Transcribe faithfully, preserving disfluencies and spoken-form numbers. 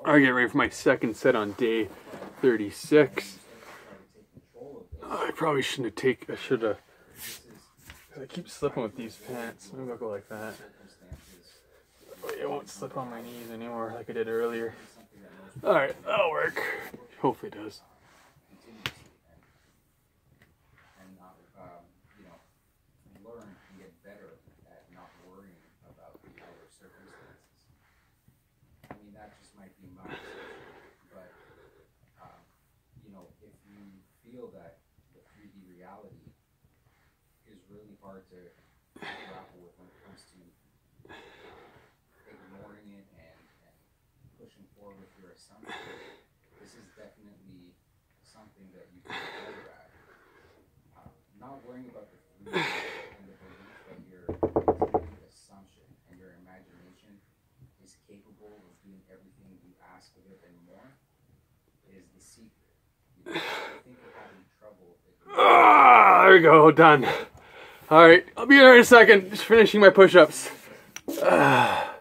I get ready for my second set on day thirty-six. Oh, I probably shouldn't have taken, I should have, I keep slipping with these pants. Maybe I'll go like that. It won't slip on my knees anymore like I did earlier. Alright, that'll work. Hopefully it does. That just might be my decision, but um, you know, if you feel that the three D reality is really hard to grapple with when it comes to uh, ignoring it and, and pushing forward with your assumptions, this is definitely something that you can get better at. Uh, not worrying about the three D and the belief that your assumption and your imagination is capable of doing everything you ask of it and more is the secret. You know, I think you're having trouble. Ah, there we go, done. Alright, I'll be there in a second. Just finishing my push-ups. Ah.